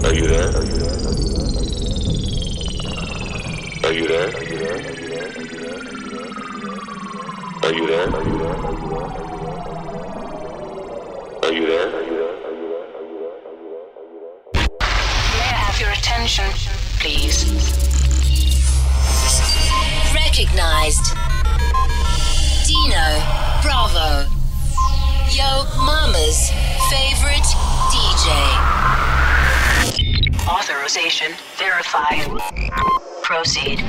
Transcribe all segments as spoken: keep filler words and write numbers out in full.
Are you there? Are you there? Are you there? Are you there? May I have your attention, please? Recognized. Dino Bravo. Yo Mama's favorite D J. Authorization verified. Proceed.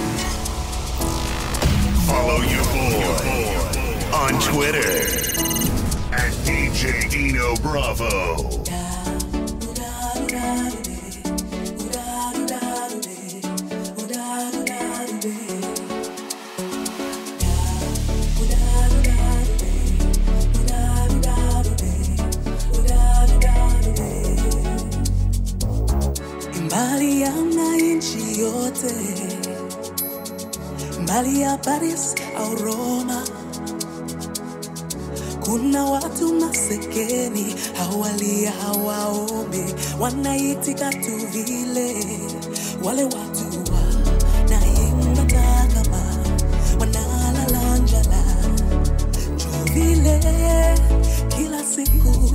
Follow your boy on Twitter at D J Dino Bravo. Mbali ya nchi yote, mbali ya Paris au Roma, kuna watu masekeni hawalia hawaombe, wanaitika tu vile. Wale watu wanaimba kama wanalala njala, jo vile kila siku.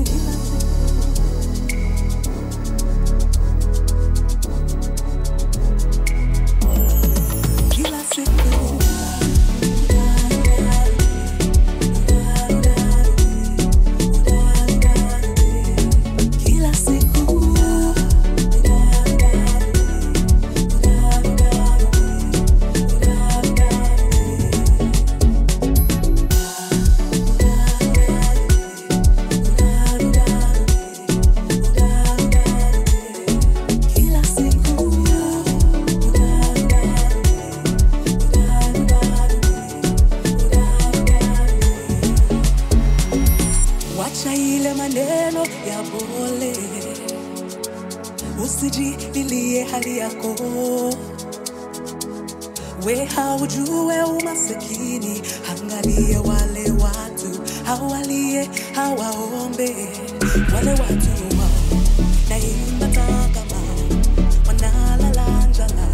Usijililie hali yako, we haujue umasikini. Angalia wale watu hawalie hawaombe, wale watu wao naimba kama wanalala njala.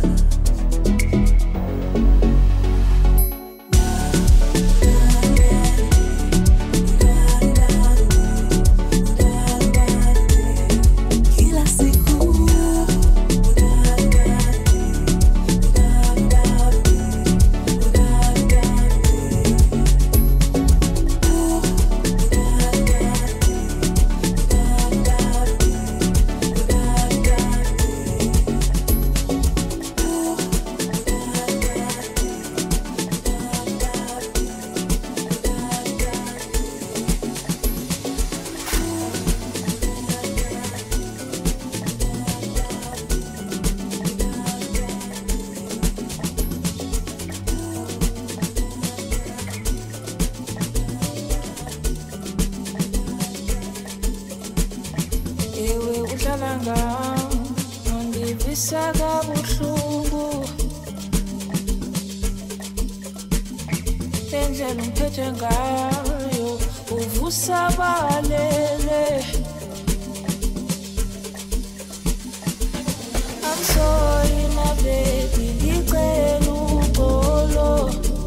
I'm sorry, my baby, ngicela uxolo.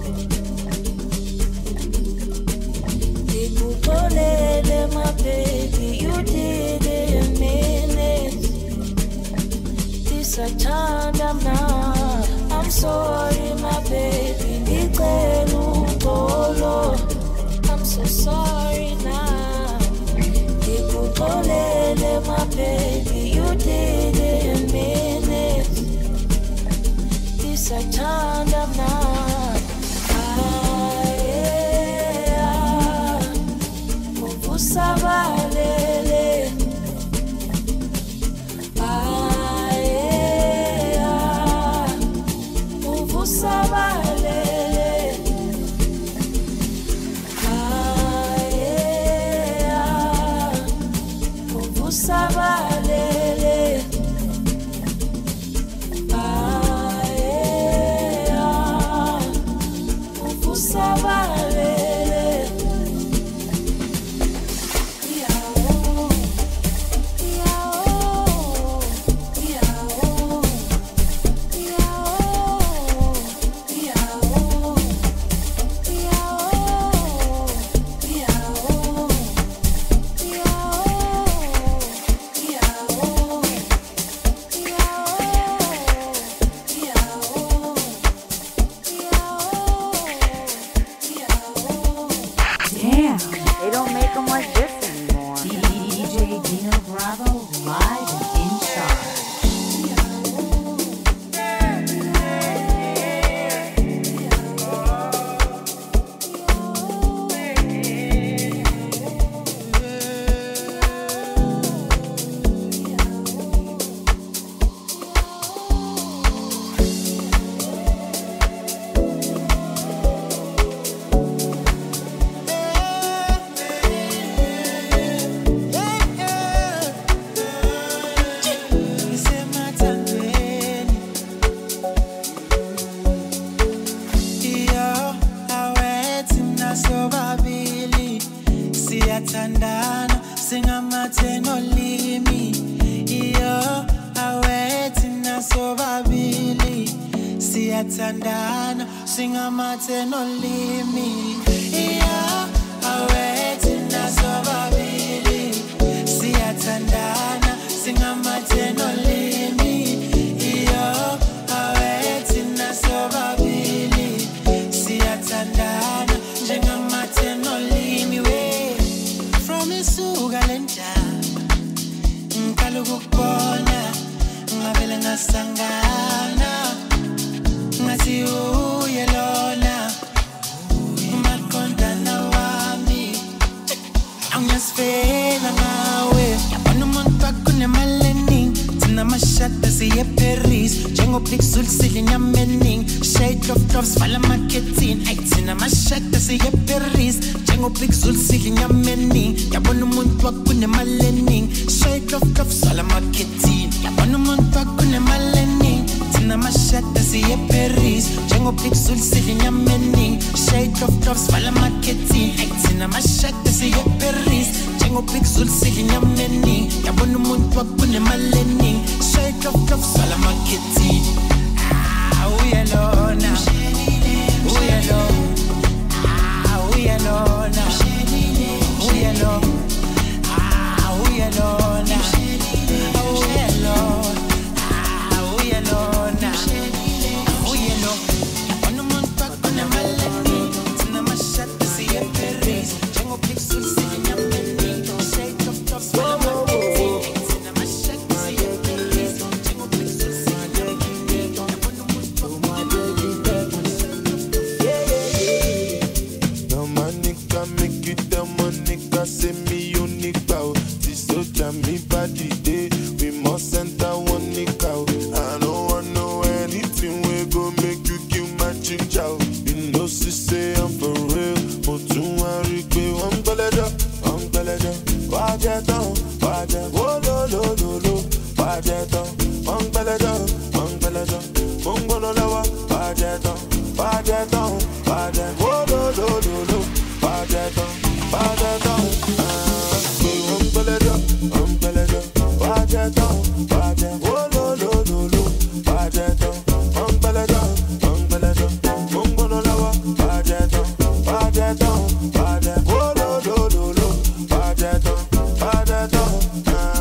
Ngikuxolele, my baby, you didn't mean it. Ndisathanda mna. I'm sorry, my baby, ngicela uxolo. I'm so sorry now. Ngikuxolele, my baby, you didn't mean it. Ndisathanda mna. Sabalele, aye, ah, uvu sabalele, aye, ah, uvu sabalele, aye, ah, uvu sabalele. Yeah, oh, yeah, oh. Dino Bravo live and in charge. Siyathandana singamathe nolimi iyo awethi nasobabili siyathandana singamathe nolimi iyo awethi nasobabili siyathandana singamathe nolimi iyo awethi nasobabili siyathandana njengamathe nolimi we Suga lenta Ngikalo kukubona Ngavele ngasangana Ngathi uye lona Umakondana wami Awunyasifela ngawe Yabona umuntu wakunemalening Thina mashada siye Paris Njengopixul sili nyamening Shade of drops vala marketing Ay thina mashada siye Paris Njengopixul sili nyamening Yabona umuntu wakunemalening Shade of drops vala marketing Yabona umuntu wakunemalening Thina mashada siye Paris Njengopixul sili nyamening Shade of drops vala marketing Ay thina mashada siye Paris Njengopixul sili nyamening Yabona umuntu wakunemalening Shade of drops vala marketing Ah, uyalona Uyalona Ah, uyalona Uyalona Ah, uyalona Uyalona Ah, uyalona Uyalona Yabona umuntu wakunemalening Thina mashada siye Paris Njengopixul sili nyamening Shade of drops vala marketing Thina mashada siye Paris Njengopixul sili nyamening Yabona umuntu No manica make it the monica say me unique bow. This soldier me body day. We must enter one nick out. I don't want know anything we go make you kill my ginger. You know she say I'm for real. But you want to be one belada, one belada. Watch it down, watch it. Oh no no no no. Watch it down, one belada, one belada. Mungo no lawa, watch it down, watch it down, watch it. Oh no no no no. Watch it down, watch it down. Ah, one belada, one belada. Watch it down, watch it. Oh no no no no. Watch it down, one belada, one belada. Mungo no lawa, watch it down, watch it down, watch it. Oh no no no no. Watch it down, watch it down. Ah.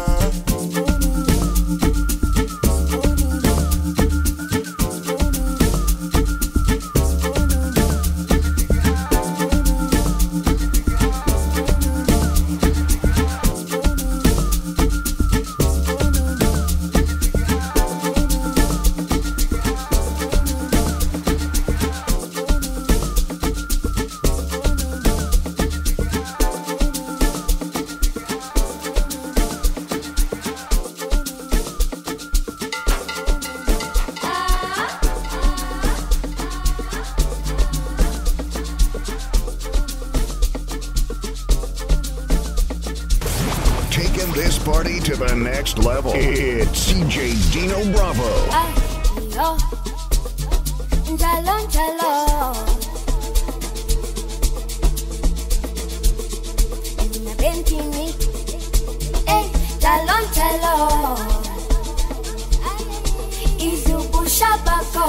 Taking this party to the next level. It's C J Dino Bravo. Ayo, njalo njalo. Una bentini, eh, njalo njalo. Izubusha bako,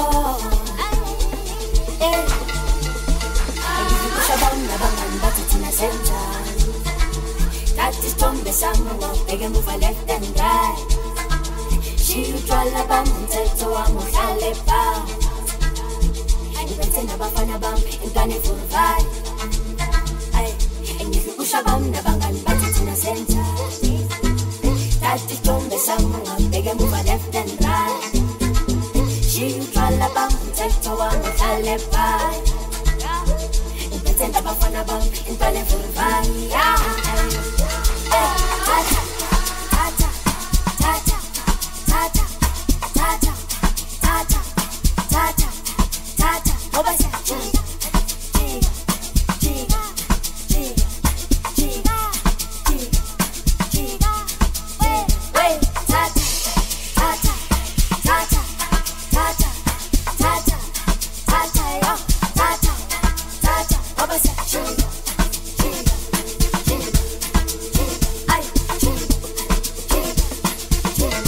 eh. Izubusha banga banga mbati tina senta. That is tombe sango, pege move left and right. She utwala bam, mteto wa muhale bam. Ibete na bafana bam, ingane full vibe. Ay, and if you push a bam, na bangan bati tina center. Tati tombe samu, bege move left and right. She utrala bam, mteto wangu kale pai. Mpetenda bafana bam, intale furvai. Tata, tata, tata, tata, tata, tata, tata, tata. Obasa, chiga, chiga, chiga, chiga, chiga, chiga, chiga. Wait, wait, tata, tata, tata, tata, tata, tata, yo, tata, tata. Obasa, chiga, chiga, chiga, chiga, ay, chiga, chiga, chiga.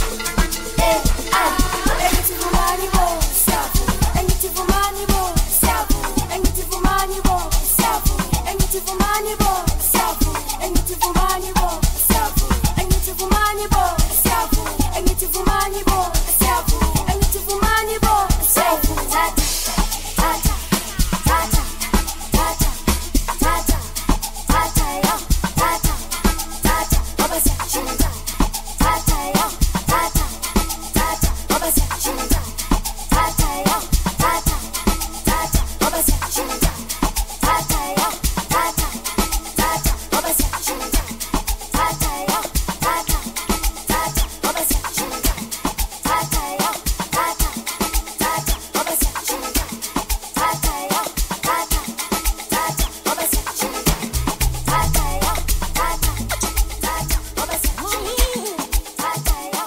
Eh, ah, anything for money, boy, self. Anything for money, boy, self. Anything for money, boy, self. Anything for money, boy, self. Anything for money, boy, self. Anything for money, boy, self. Anything for money, boy, self. Anything for money, boy, self. Tata, tata, tata, tata, tata, tata, yo, tata, tata. Obasa, chiga, tata, yo, tata, tata. Obasa, chiga, tata, yo, tata, tata. Obasa, chiga, tata, yo, tata, tata. Obasa, chiga, tata, yo, tata, tata. Obasa, chiga, tata, yo, tata, tata. Obasa, chiga, tata, yo, tata, tata. Obasa, chiga, tata, yo, tata, tata. Obasa, chiga, tata, yo,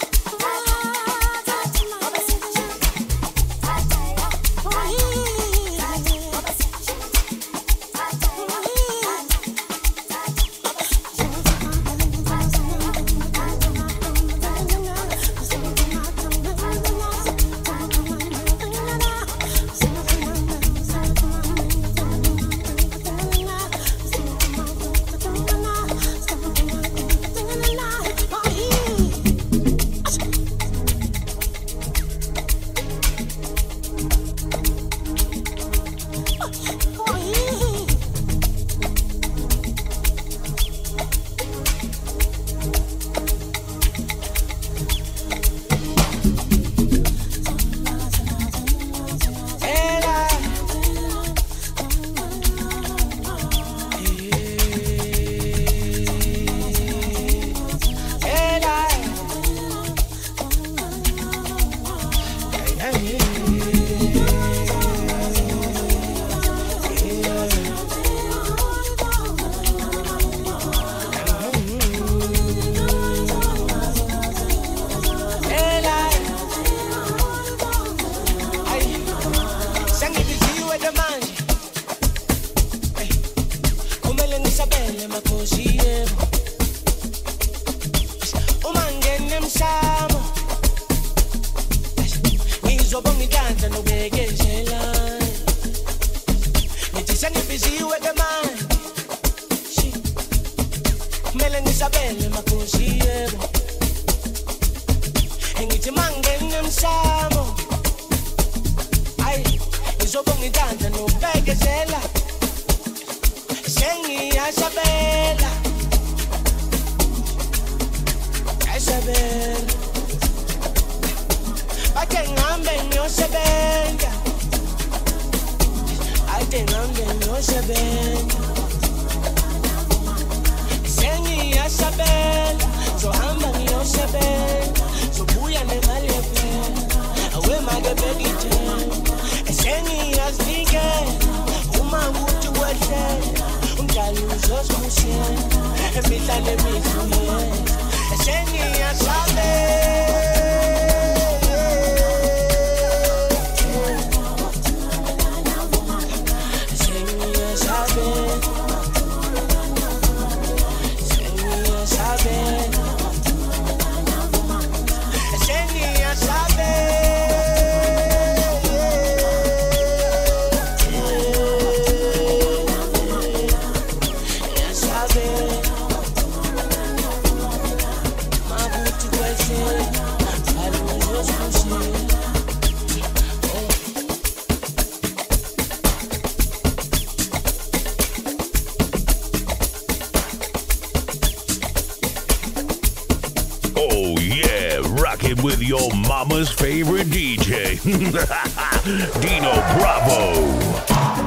My rocking with your mama's favorite D J, Dino Bravo.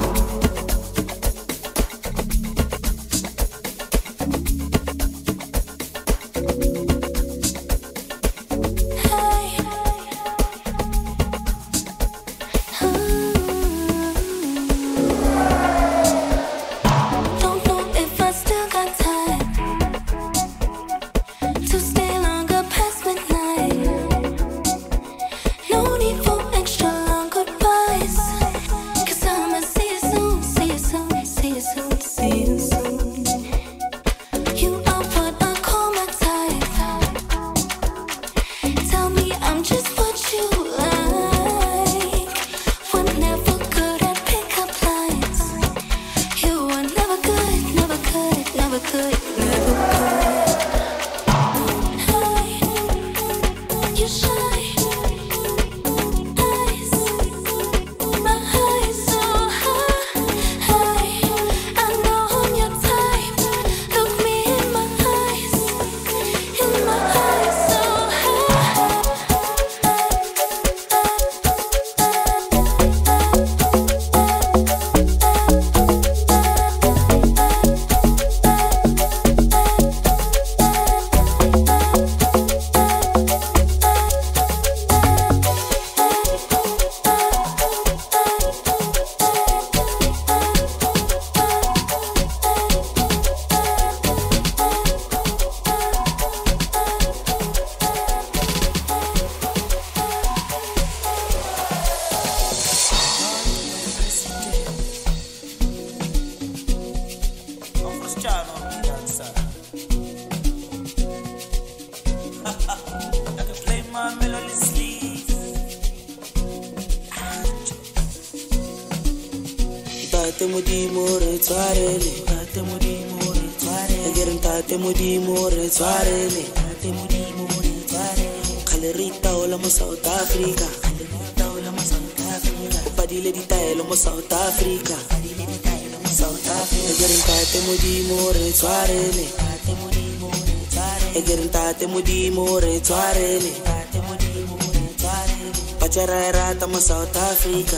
South Africa.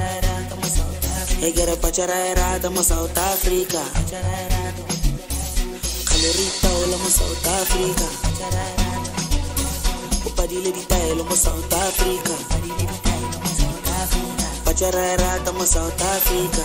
Egera pachara mo South Africa. Kalerita ola mo South Africa. Upadile di tayo mo South Africa. Pachara mo South Africa.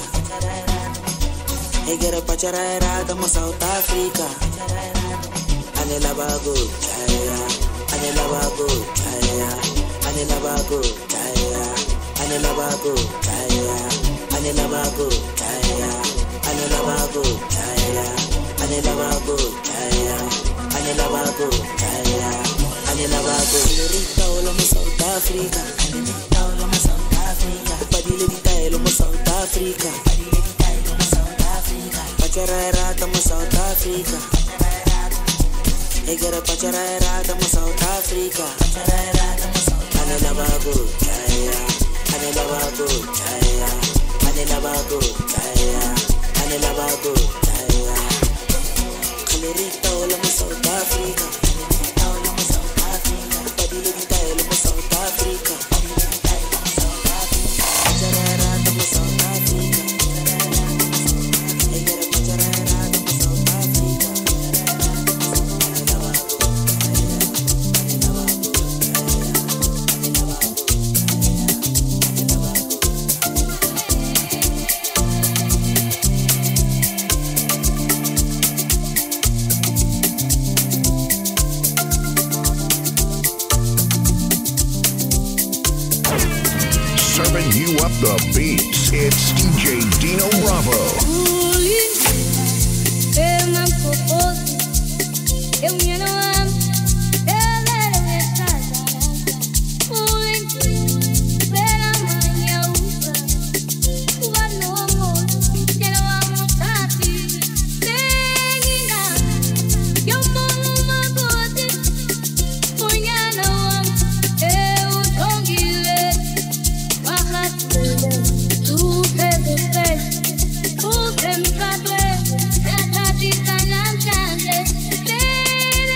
Egera pachara mo South Africa. Anela bago chaya, anela bago chaya, anela bago chaya. Anela bago chaya, anela bago chaya, anela bago chaya, anela bago chaya, anela bago chaya, anela bago. Kalerita ola mo South Africa, kalerita ola mo South Africa. Padile di tayo mo South Africa, padile di tayo mo South Africa. Pachara mo South Africa, egera pachara mo South Africa. Anela bago chaya. Anela bago chaya, anela bago chaya, anela bago chaya. Kalerita ola mo South Africa, kalerita ola mo South Africa. Padile di tayo mo South Africa, padile di tayo mo South Africa. Pacharara mo South Africa, egera pacharara mo South Africa. Anela bago chaya, anela bago chaya, anela bago. Serving you up the beats, it's D J Dino Bravo. Them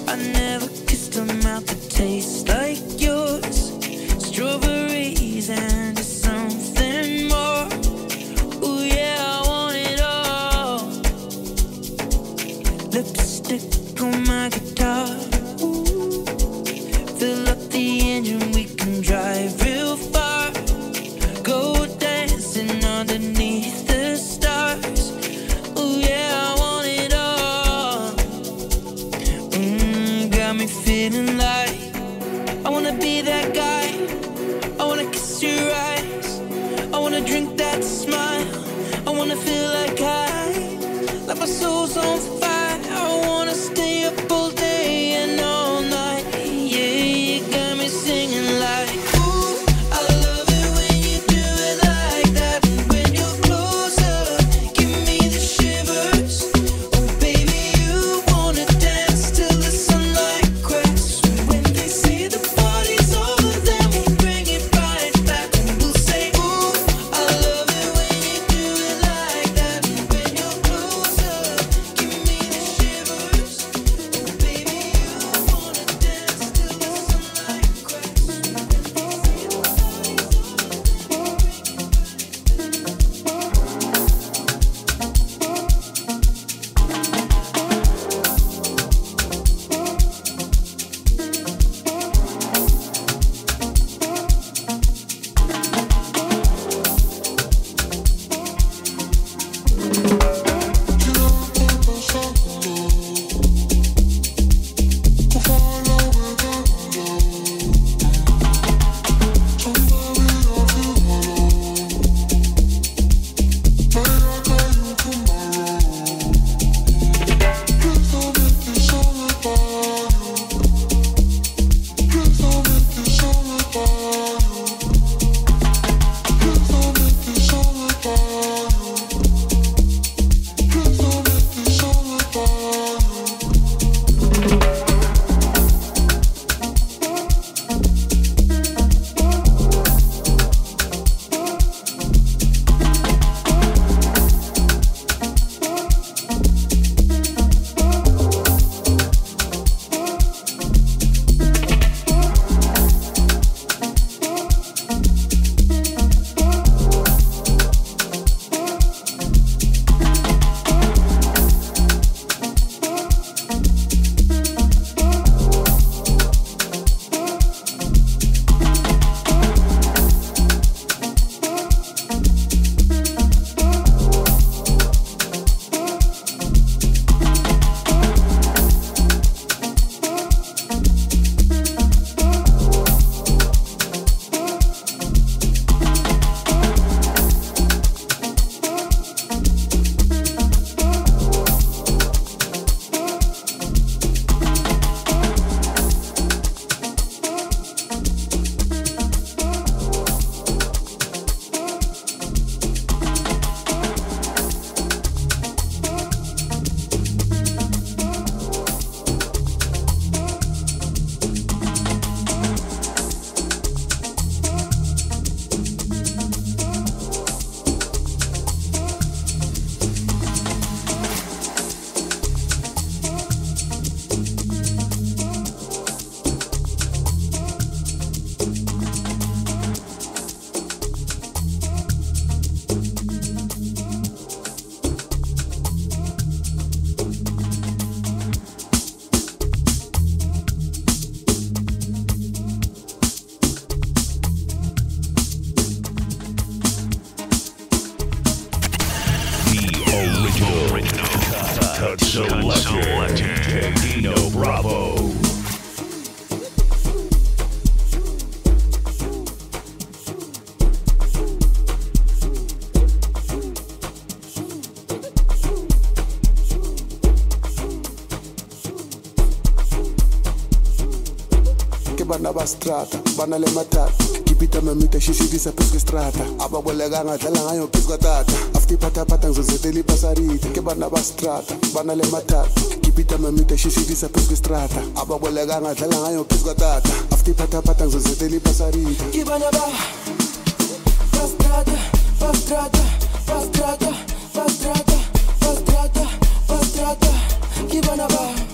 I never kissed a mouth that tastes like yours. Strawberries and something more. Ooh yeah, I want it all. Lipstick on my guitar. Fill up the engine, we can drive real far. Go dancing underneath the stars. Ooh yeah, I want it all. Mm, got me feeling like I wanna be that guy. I wanna kiss your eyes. I wanna drink that smile. I wanna feel like I, like my soul's on fire. I wanna stay up all day and all night. Yeah, you got me singing like, ooh, I love it when you do it like that. When you're closer, give me the shivers. Oh baby, you wanna dance till the sunlight cracks. When they say the party's over, then we'll bring it right back. And we'll say, ooh, I love it when you do it like that. When you're closer, give me the shivers. Oh baby, you wanna dance till the sunlight cracks. When they say the party's over, Cut Selector, Dino Bravo. Bana ba strata, bana le matata. Kipita mamita shishidisa pesque strata. Aba bolega ngadla ngayo pesque tata. Afti pata pata ngzozeteli pasarita. Ke bana ba strata, bana le matata. Kipita mamita shishidisa pesque strata. Aba bolega ngadla ngayo pesque tata. Afti pata pata ngzozeteli pasarita. Ke bana ba ba strata, ba strata, ba strata, ba strata, ba strata, ba strata. Ke bana ba